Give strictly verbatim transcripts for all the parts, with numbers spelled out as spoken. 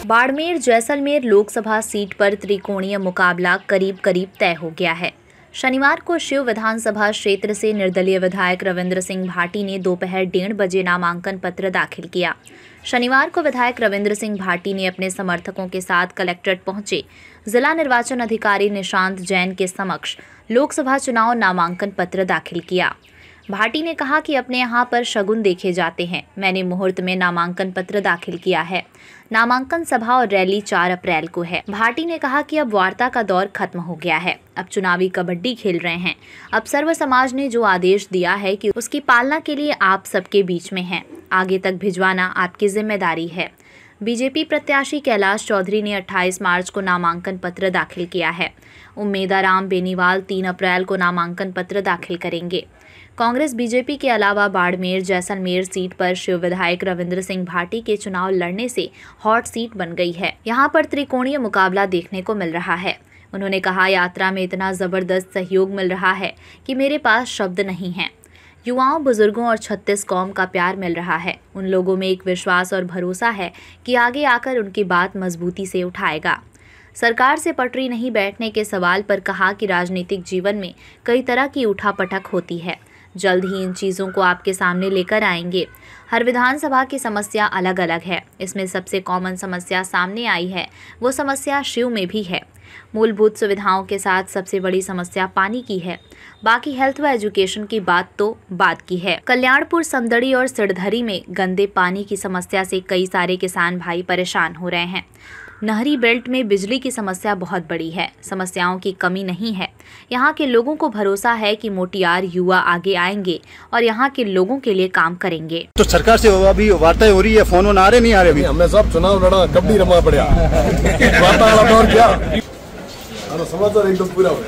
Barmer Jaisalmer Lok Sabha seat पर त्रिकोणीय मुकाबला करीब करीब तय हो गया है। शनिवार को शिव विधानसभा क्षेत्र से निर्दलीय विधायक रविंद्र सिंह भाटी ने दोपहर डेढ़ बजे नामांकन पत्र दाखिल किया। शनिवार को विधायक रविंद्र सिंह भाटी ने अपने समर्थकों के साथ कलेक्ट्रेट पहुंचे जिला निर्वाचन अधिकारी निशांत जैन के समक्ष लोकसभा चुनाव नामांकन पत्र दाखिल किया। भाटी ने कहा कि अपने यहाँ पर शगुन देखे जाते हैं। मैंने मुहूर्त में नामांकन पत्र दाखिल किया है। नामांकन सभा और रैली चार अप्रैल को है। भाटी ने कहा कि अब वार्ता का दौर खत्म हो गया है, अब चुनावी कबड्डी खेल रहे हैं। अब सर्व समाज ने जो आदेश दिया है कि उसकी पालना के लिए आप सबके बीच में हैं। आगे तक भिजवाना आपकी जिम्मेदारी है। बीजेपी प्रत्याशी कैलाश चौधरी ने अट्ठाईस मार्च को नामांकन पत्र दाखिल किया है। उम्मेदाराम बेनीवाल तीन अप्रैल को नामांकन पत्र दाखिल करेंगे। कांग्रेस बीजेपी के अलावा बाड़मेर जैसलमेर सीट पर शिव विधायक रविंद्र सिंह भाटी के चुनाव लड़ने से हॉट सीट बन गई है। यहां पर त्रिकोणीय मुकाबला देखने को मिल रहा है। उन्होंने कहा, यात्रा में इतना जबरदस्त सहयोग मिल रहा है कि मेरे पास शब्द नहीं हैं। युवाओं, बुजुर्गों और छत्तीस कौम का प्यार मिल रहा है। उन लोगों में एक विश्वास और भरोसा है कि आगे आकर उनकी बात मजबूती से उठाएगा। सरकार से पटरी नहीं बैठने के सवाल पर कहा कि राजनीतिक जीवन में कई तरह की उठापटक होती है। जल्द ही इन चीज़ों को आपके सामने लेकर आएंगे। हर विधानसभा की समस्या अलग अलग है। इसमें सबसे कॉमन समस्या सामने आई है, वो समस्या शिव में भी है। मूलभूत सुविधाओं के साथ सबसे बड़ी समस्या पानी की है। बाकी हेल्थ व एजुकेशन की बात तो बात की है। कल्याणपुर, समदड़ी और सिरधरी में गंदे पानी की समस्या से कई सारे किसान भाई परेशान हो रहे हैं। नहरी बेल्ट में बिजली की समस्या बहुत बड़ी है। समस्याओं की कमी नहीं है। यहाँ के लोगों को भरोसा है कि मोटियार युवा आगे आएंगे और यहाँ के लोगों के लिए काम करेंगे। तो सरकार से अभी वार्ताएं हो रही है, फोन वोन आ रहे नहीं आ रहे? अभी हमें सब चुनाव लड़ा, कबड्डी रमा पड़ा वार्ता वाला दौर क्या समाचार एकदम पूरा हो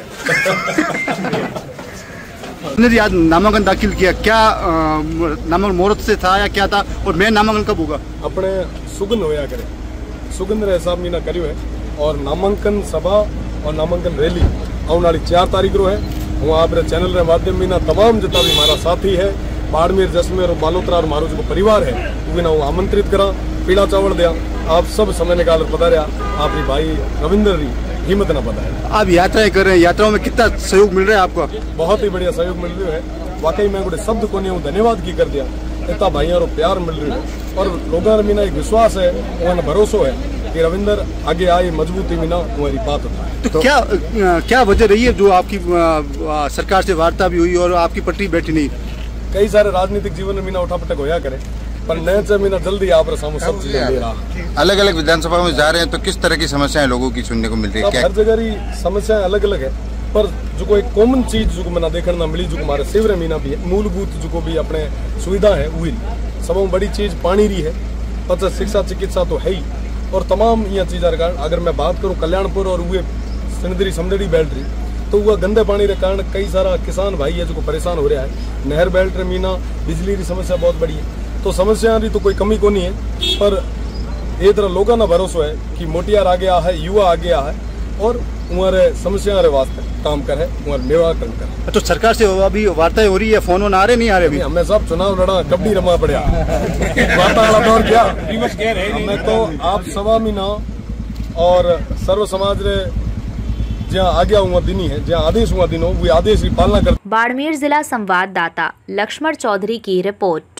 गया। आज नामांकन दाखिल किया, क्या नामांकन मुहूर्त से था या क्या था, और मैं नामांकन कब होगा? अपने सुगंध होया करे, सुगंध रे हिसाब मीना करियो है। और नामांकन सभा और नामांकन रैली आने वाली चार तारीख रो है। हूँ आप चैनल रे माध्यम मीना तमाम जितना भी हमारा साथी है बाड़मेर जैसलमेर और बालोतरा और मारो जो परिवार है उन्हें हूँ आमंत्रित करा, पीड़ा चावल दिया। आप सब समय निकाल पता रहा, आप भाई रविंद्र री हिम्मत न पता है। आप यात्राएं कर रहे हैं, यात्राओं में कितना सहयोग मिल रहा है आपको? बहुत ही बढ़िया सहयोग मिल रहा है। वाकई मैं गोटे शब्द को नहीं धन्यवाद की कर दिया। इतना भाइयों प्यार मिल रही है और लोगों मीना एक विश्वास है, उन्हें भरोसा है कि रविंद्र आगे आए मजबूती मीना हमारी बात होता है। तो, तो क्या क्या वजह रही है जो आपकी आ, सरकार से वार्ता भी हुई और आपकी पटरी बैठी नहीं? कई सारे राजनीतिक जीवन में मीना उठापटक होया करे, पर नए मीना जल्दी आप सामने सब चीजें ले रहा। अलग अलग विधानसभा में जा रहे हैं तो किस तरह की समस्याएं लोगों की सुनने को मिल रही है? हर जगह ही समस्याएं अलग अलग है, पर जो कोई कॉमन चीज जो मैंने देखने मिली जो हमारे शिवरे मीना भी है, मूलभूत जो भी अपने सुविधा है वही सब बड़ी चीज पानी रही है। पता शिक्षा चिकित्सा तो है ही, और तमाम यह चीज़ कारण अगर मैं बात करूं कल्याणपुर और वे सिंदरी समदड़ी बेल्ट रही तो वह गंदे पानी के कारण कई सारा किसान भाई है जो परेशान हो रहा है। नहर बेल्ट रे मीना बिजली की समस्या बहुत बड़ी है। तो समस्या की तो कोई कमी को नहीं है, पर ये तरह लोगों का भरोसा है कि मोटियार आगे आ है, युवा आगे आ है और उम्र समस्या रे वास्ते काम कर है, उम्र निवारण कर। तो सरकार से अभी वार्ताएं हो रही है, फोन वोन आ रहे नहीं आ रहे? अभी हमें सब चुनाव लड़ा, कबड्डी रमा पड़ा वार्ता वाला दौर क्या। हमें तो आप सवा मीना और सर्व समाज रे जहाँ आज्ञा हुआ दिन है, जहाँ आदेश हुआ दिन हो, वो आदेश की पालना कर। बाड़मेर जिला संवाददाता लक्ष्मण चौधरी की रिपोर्ट।